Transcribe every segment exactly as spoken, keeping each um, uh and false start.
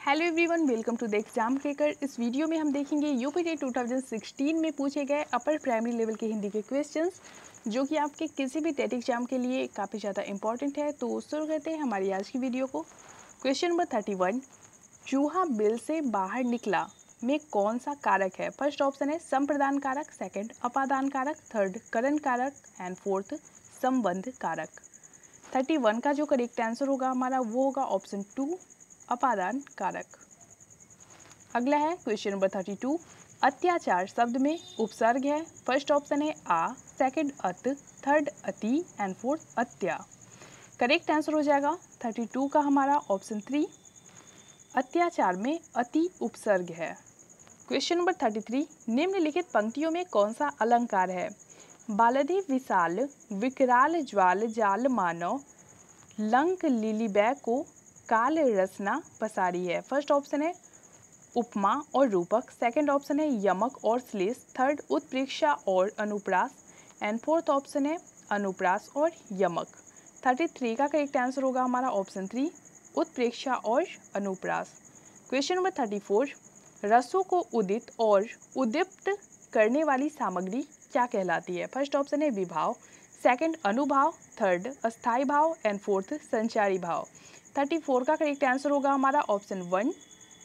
Hello everyone, welcome to the exam cracker. इस video में हम देखेंगे यूपीटी टू थाउजेंड सिक्सटीन में पूछे गए अपर प्राइमरी लेवल के हिंदी के क्वेश्चंस, जो कि आपके किसी भी टेट एग्जाम के लिए काफ़ी ज़्यादा इंपॉर्टेंट है। तो शुरू करते हैं हमारी आज की वीडियो को। क्वेश्चन नंबर थर्टी वन, चूहा बिल से बाहर निकला में कौन सा कारक है? फर्स्ट ऑप्शन है संप्रदान कारक, सेकेंड अपादान कारक, थर्ड करण कारक एंड फोर्थ संबंध कारक। थर्टी वन का जो करेक्ट आंसर होगा हमारा वो होगा ऑप्शन टू, अपादान कारक। अगला है क्वेश्चन नंबर थर्टी टू, अत्याचार शब्द में उपसर्ग है। फर्स्ट ऑप्शन है आ, सेकंड अत, थर्ड अति एंड फोर्थ अत्या। करेक्ट आंसर हो जाएगा थर्टी टू का हमारा ऑप्शन थ्री, अत्याचार में अति उपसर्ग है। क्वेश्चन नंबर थर्टी थ्री, निम्नलिखित पंक्तियों में कौन सा अलंकार है? बालधि विशाल विकराल ज्वाल जाल मानव लंक लिलीबै को काल रचना पसारी है। फर्स्ट ऑप्शन है उपमा और रूपक, सेकंड ऑप्शन है यमक और श्लेष, थर्ड उत्प्रेक्षा और अनुप्रास एंड फोर्थ ऑप्शन है अनुप्रास और यमक। थर्टी थ्री का करेक्ट आंसर होगा हमारा ऑप्शन थ्री, उत्प्रेक्षा और अनुप्रास। क्वेश्चन नंबर थर्टी फोर, रसों को उदित और उद्दीप्त करने वाली सामग्री क्या कहलाती है? फर्स्ट ऑप्शन है विभाव, सेकंड अनुभाव, थर्ड अस्थायी भाव एंड फोर्थ संचारी भाव। थर्टी फोर का करेक्ट आंसर होगा हमारा ऑप्शन वन,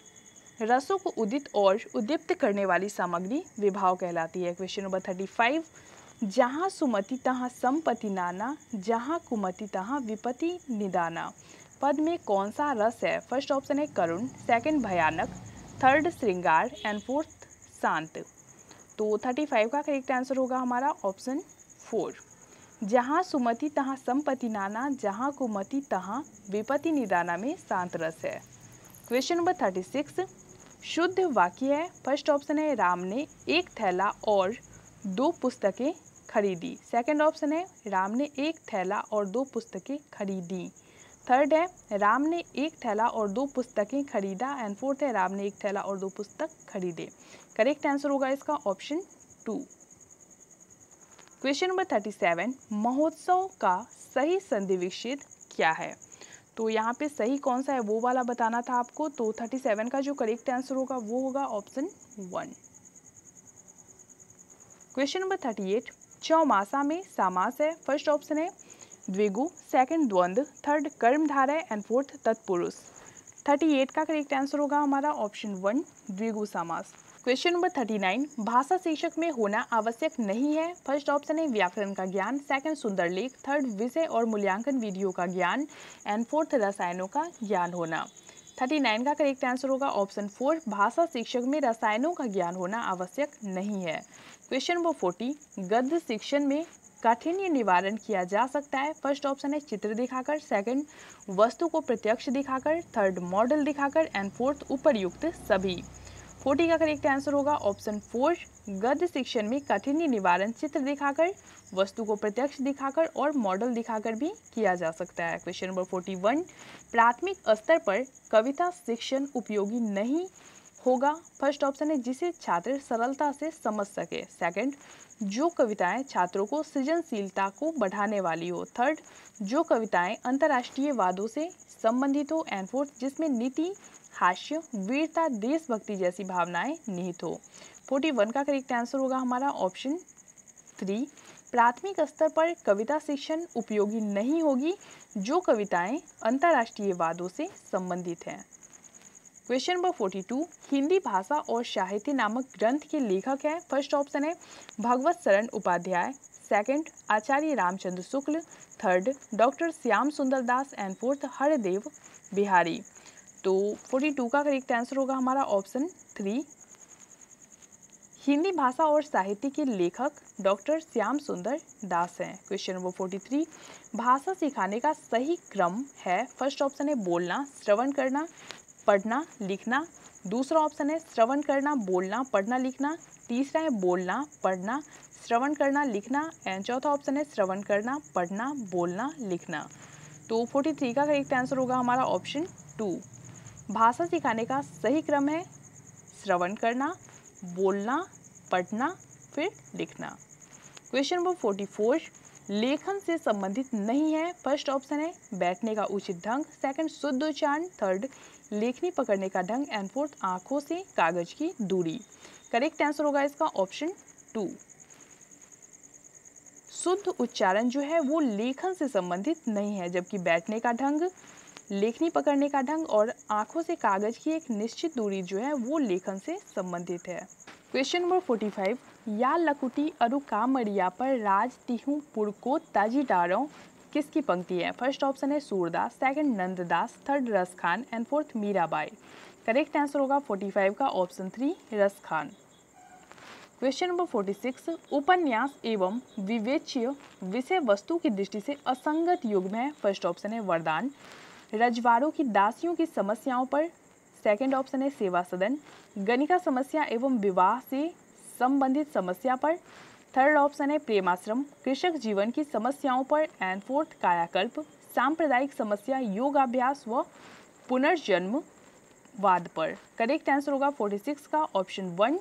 रसों को उदित और उद्दीप्त करने वाली सामग्री विभाव कहलाती है। क्वेश्चन नंबर थर्टी फाइव, जहाँ सुमति तहाँ संपत्ति नाना, जहाँ कुमति तहाँ विपत्ति निदाना पद में कौन सा रस है? फर्स्ट ऑप्शन है करुण, सेकंड भयानक, थर्ड श्रृंगार एंड फोर्थ शांत। तो थर्टी फाइव का करेक्ट आंसर होगा हमारा ऑप्शन फोर, जहाँ सुमति तहाँ संपत्ति नाना, जहाँ कुमति तहाँ विपत्ति निदाना में शांत रस है। क्वेश्चन नंबर थर्टी सिक्स, शुद्ध वाक्य है। फर्स्ट ऑप्शन है राम ने एक थैला और दो पुस्तकें खरीदी, सेकंड ऑप्शन है राम ने एक थैला और दो पुस्तकें खरीदी, थर्ड है राम ने एक थैला और दो पुस्तकें खरीदा एंड फोर्थ है राम ने एक थैला और दो पुस्तक खरीदे। करेक्ट आंसर होगा इसका option two. Question number thirty seven, महोत्सव का सही संधि विच्छेद क्या है? तो यहाँ पे सही कौन सा है वो वाला बताना था आपको। तो थर्टी सेवन का जो करेक्ट आंसर होगा वो होगा option one. Question number thirty eight, चौमासा में समास है। फर्स्ट ऑप्शन है द्विगु, सेकंड द्वंद्व, थर्ड कर्मधारय एंड फोर्थ तत्पुरुष। थर्टी एट का करेक्ट आंसर होगा हमारा ऑप्शन वन, द्विगु समास। क्वेश्चन नंबर थर्टी नाइन, भाषा शिक्षक में होना आवश्यक नहीं है। फर्स्ट ऑप्शन है व्याकरण का ज्ञान, सेकंड सुंदर लेख, थर्ड विषय और मूल्यांकन विधियों का ज्ञान एंड फोर्थ रसायनों का ज्ञान होना। थर्टी नाइन का करेक्ट आंसर होगा ऑप्शन फोर, भाषा शिक्षक में रसायनों का ज्ञान होना आवश्यक नहीं है। क्वेश्चन नंबर फोर्टी, गद्य शिक्षण में काठिन्य निवारण किया जा सकता है। फर्स्ट ऑप्शन है चित्र दिखाकर, सेकंड वस्तु को प्रत्यक्ष दिखाकर, थर्ड मॉडल दिखाकर एंड फोर्थ उपर्युक्त सभी। फोर्टी का करेक्ट आंसर होगा ऑप्शन फोर, गद्य शिक्षण में काठिन्य निवारण चित्र दिखाकर, वस्तु को प्रत्यक्ष दिखाकर और मॉडल दिखाकर भी किया जा सकता है। क्वेश्चन नंबर फोर्टी वन, प्राथमिक स्तर पर कविता शिक्षण उपयोगी नहीं होगा। फर्स्ट ऑप्शन है जिसे छात्र सरलता से समझ सके, सेकंड जो कविताएं छात्रों को सृजनशीलता को बढ़ाने वाली हो, थर्ड जो कविताएं अंतर्राष्ट्रीय वादों से संबंधित हो एंड फोर्थ जिसमें नीति, हास्य, वीरता, देशभक्ति जैसी भावनाएं निहित हो। फोर्टी वन का करेक्ट आंसर होगा हमारा ऑप्शन थ्री, प्राथमिक स्तर पर कविता शिक्षण उपयोगी नहीं होगी जो कविताएं अंतर्राष्ट्रीय वादों से संबंधित हैं। Question number forty two, Hindi भाषा और साहित्य नामक ग्रंथ के लेखक है। फर्स्ट ऑप्शन है Bhagwat Sharan Upadhyay, second Acharya Ramchandra Shukla, third doctor Shyam Sundar Das and fourth Hardev Bihari. तो फोर्टी टू का करेक्ट आंसर होगा हमारा ऑप्शन थ्री, हिंदी भाषा और साहित्य के लेखक डॉक्टर श्याम सुंदर दास हैं। क्वेश्चन नंबर फोर्टी थ्री, भाषा सिखाने का सही क्रम है। फर्स्ट ऑप्शन है बोलना, श्रवण करना, पढ़ना, लिखना, दूसरा ऑप्शन है श्रवण करना, बोलना, पढ़ना, लिखना, तीसरा है बोलना, पढ़ना, श्रवण करना, लिखना एंड चौथा ऑप्शन है श्रवण करना, पढ़ना, बोलना, लिखना। तो फोर्टी थ्री का करेक्ट आंसर होगा हमारा ऑप्शन टू, भाषा सिखाने का सही क्रम है श्रवण करना, बोलना, पढ़ना, फिर लिखना। क्वेश्चन नंबर फोर्टी फोर, लेखन से संबंधित नहीं है। फर्स्ट ऑप्शन है बैठने का उचित ढंग, सेकंड शुद्ध उच्चारण, थर्ड लेखनी पकड़ने का ढंग एंड फोर्थ आंखों से कागज की दूरी। करेक्ट आंसर होगा इसका ऑप्शन टू। शुद्ध उच्चारण जो है वो लेखन से संबंधित नहीं है, जबकि बैठने का ढंग, लेखनी पकड़ने का ढंग और आंखों से कागज की एक निश्चित दूरी जो है वो लेखन से संबंधित है। क्वेश्चन नंबर फोर्टी फाइव, या लकुटी अरु कामड़िया पर राज तिहु पुर को ताजी डारो किसकी पंक्ति है? फर्स्ट ऑप्शन है Surdas, second Nanddas, third Ras Khan and fourth Mirabai. Correct answer होगा फोर्टी फाइव का option three Ras Khan. Question number forty six, उपन्यास एवं विवेच्य विषय वस्तु की दृष्टि से असंगत युग में फर्स्ट ऑप्शन है वरदान, रजवाड़ों की दासियों की समस्याओं पर सेकंड ऑप्शन है सेवा सदन, गणिका समस्या एवं विवाह से संबंधित समस्या पर थर्ड ऑप्शन है प्रेमाश्रम, कृषक जीवन की समस्याओं पर एंड फोर्थ कायाकल्प, सांप्रदायिक समस्या योगाभ्यास व पुनर्जन्म वाद पर। करेक्ट आंसर होगा फोर्टी सिक्स का ऑप्शन वन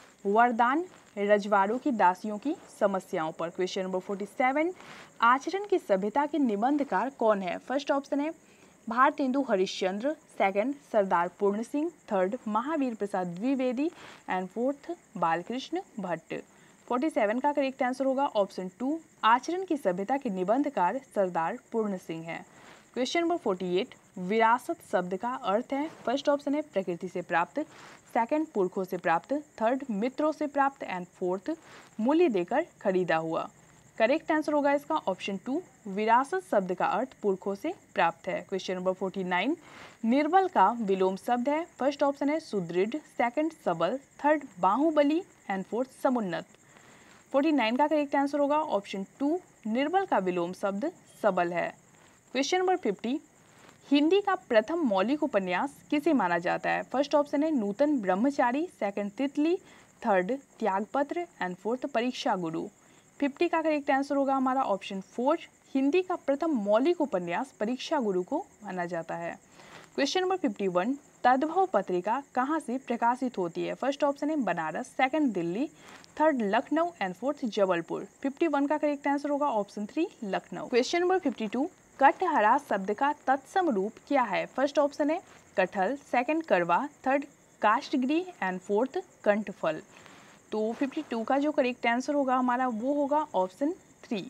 वरदान, रजवाड़ों की दासियों की समस्याओं पर। क्वेश्चन नंबर फोर्टी सेवन, आचरण की सभ्यता के निबंधकार कौन है? फर्स्ट ऑप्शन है Bharatendu Harishchandra, second Sardar Puran Singh, third Mahavir Prasad Dwivedi and fourth Balkrishna Bhatt. Forty seven का करेक्ट आंसर होगा ऑप्शन टू, आचरण की सभ्यता के निबंधकार सरदार पूर्ण सिंह है। क्वेश्चन नंबर फोर्टी एट, विरासत शब्द का अर्थ है? फर्स्ट ऑप्शन है प्रकृति से प्राप्त, सेकंड पुरखों से प्राप्त, थर्ड मित्रों से प्राप्त एंड फोर्थ मूल्य देकर खरीदा हुआ। करेक्ट आंसर होगा इसका ऑप्शन टू, विरासत शब्द का अर्थ पुरखों से प्राप्त है। क्वेश्चन नंबर फोर्टी नाइन, निर्बल का विलोम शब्द है? फर्स्ट ऑप्शन है सुदृढ़, सेकंड सबल, थर्ड बाहुबली एंड फोर्थ समुन्नत। फोर्टी नाइन का करेक्ट आंसर होगा ऑप्शन टू, निर्बल का विलोम शब्द सबल है। क्वेश्चन नंबर फिफ्टी, हिंदी का प्रथम मौलिक उपन्यास किसे माना जाता है? फर्स्ट ऑप्शन है नूतन ब्रह्मचारी, सेकंड तितली, थर्ड त्यागपत्र एंड फोर्थ परीक्षा गुरु। फिफ्टी का करेक्ट आंसर होगा हमारा ऑप्शन फोर, हिंदी का प्रथम मौलिक उपन्यास परीक्षा गुरु को माना जाता है। क्वेश्चन नंबर फिफ्टी वन, तद्भव पत्रिका कहाँ से प्रकाशित होती है? फर्स्ट ऑप्शन है Banaras, second Delhi, third Lucknow and fourth Jabalpur. Fifty one का करेक्ट आंसर होगा option three Lucknow. Question number fifty two, कटहरा शब्द का तत्सम रूप क्या है? फर्स्ट ऑप्शन है कटहल, सेकंड करवा, थर्ड काष्ठगृह एंड फोर्थ कंठफल। तो फिफ्टी टू का जो करेक्ट आंसर होगा हमारा वो होगा ऑप्शन थ्री।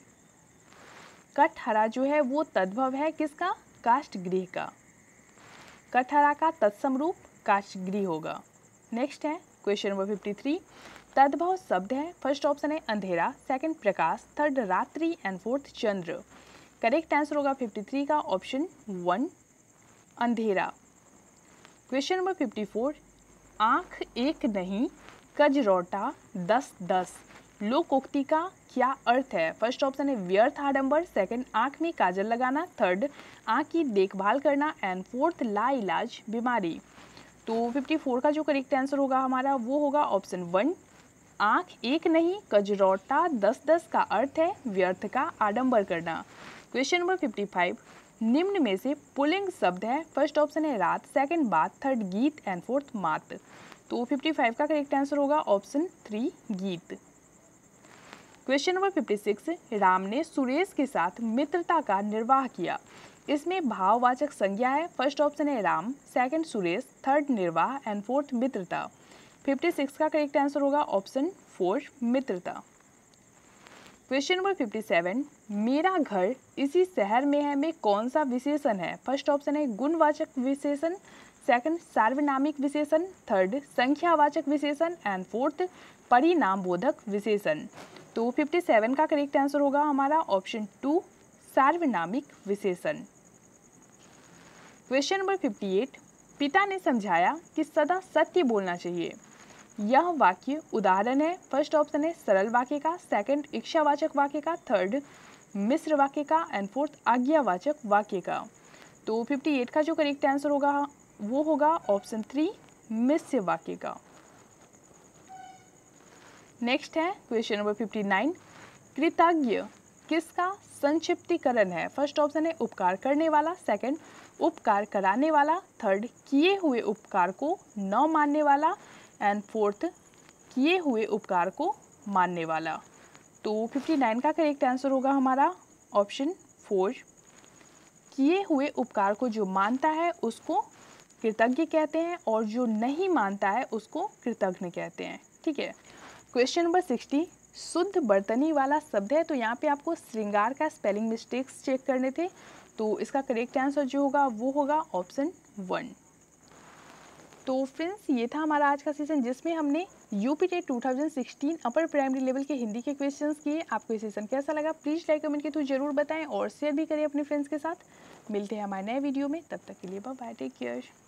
कटहरा जो है वो तद्भव है किसका? काष्ठगृह का। कटहरा का तत्सम रूप काष्ठगृह होगा। नेक्स्ट है क्वेश्चन नंबर फिफ्टी थ्री, तद्भव शब्द है? फर्स्ट ऑप्शन है अंधेरा, सेकंड प्रकाश, थर्ड रात्रि एंड फोर्थ चंद्र। करेक्ट आंसर होगा फिफ्टी थ्री का ऑप्शन वन अंधेरा। क्वेश्चन नंबर फिफ्टी फोर, आँख एक नहीं कजरौटा दस दस लोकोक्ति का क्या अर्थ है? फर्स्ट ऑप्शन है व्यर्थ आडंबर, सेकंड आँख में काजल लगाना, थर्ड आँख की देखभाल करना एंड फोर्थ लाइलाज बीमारी। तो फिफ्टी फोर का जो करेक्ट आंसर होगा हमारा वो होगा ऑप्शन वन, आँख एक नहीं कजरौटा दस दस का अर्थ है व्यर्थ का आडंबर करना। क्वेश्चन नंबर फिफ्टी फाइव, निम्न में से पुल्लिंग शब्द है? फर्स्ट ऑप्शन है रात, सेकंड बात, थर्ड गीत एंड फोर्थ मात। तो फिफ्टी फाइव का करेक्ट आंसर होगा ऑप्शन थ्री गीत। Question number fifty six, Ram ने सुरेश के साथ मित्रता का निर्वाह किया, इसमें भाववाचक संज्ञा है? फर्स्ट ऑप्शन है राम, सेकंड सुरेश, थर्ड निर्वाह एंड फोर्थ मित्रता। फिफ्टी सिक्स का करेक्ट आंसर होगा ऑप्शन फोर मित्रता। क्वेश्चन नंबर फिफ्टी सेवन, मेरा घर इसी शहर में है में कौन सा विशेषण है? फर्स्ट ऑप्शन है गुणवाचक विशेषण, सेकंड सार्वनामिक विशेषण, थर्ड संख्यावाचक विशेषण एंड फोर्थ परिणाम बोधक विशेषण। तो फिफ्टी सेवन का करेक्ट आंसर होगा हमारा ऑप्शन टू सार्वनामिक विशेषण। क्वेश्चन नंबर फिफ्टी एट, पिता ने समझाया कि सदा सत्य बोलना चाहिए, यह वाक्य उदाहरण है? फर्स्ट ऑप्शन है सरल वाक्य का, सेकंड इच्छावाचक वाक्य का, थर्ड मिश्र वाक्य का एंड फोर्थ आज्ञावाचक वाक्य का। तो फिफ्टी एट का जो करेक्ट आंसर होगा वो होगा ऑप्शन थ्री मिश्र वाक्य का। नेक्स्ट है क्वेश्चन नंबर फिफ्टी नाइन, कृतज्ञ किसका संक्षिप्तीकरण है? फर्स्ट ऑप्शन है उपकार करने वाला, सेकंड उपकार कराने वाला, थर्ड किए हुए उपकार को न मानने वाला एंड फोर्थ किए हुए उपकार को मानने वाला। तो फिफ्टी नाइन का करेक्ट आंसर होगा हमारा ऑप्शन फोर, किए हुए उपकार को जो मानता है उसको कृतज्ञ कहते हैं और जो नहीं मानता है उसको कृतघ्न कहते हैं। ठीक है। क्वेश्चन नंबर सिक्सटी, शुद्ध बर्तनी वाला शब्द है, तो यहाँ पे आपको श्रृंगार का स्पेलिंग मिस्टेक्स चेक करने थे, तो इसका करेक्ट आंसर जो होगा वो होगा ऑप्शन वन। तो फ्रेंड्स ये था हमारा आज का सेशन जिसमें हमने UP TET two thousand sixteen upper primary level के हिंदी के क्वेश्चंस किए। आपको ये सेशन कैसा लगा प्लीज़ लाइक कमेंट के थ्रू जरूर बताएं और शेयर भी करें अपने फ्रेंड्स के साथ। मिलते हैं हमारे नए वीडियो में, तब तक के लिए बाय बाय, टेक केयर।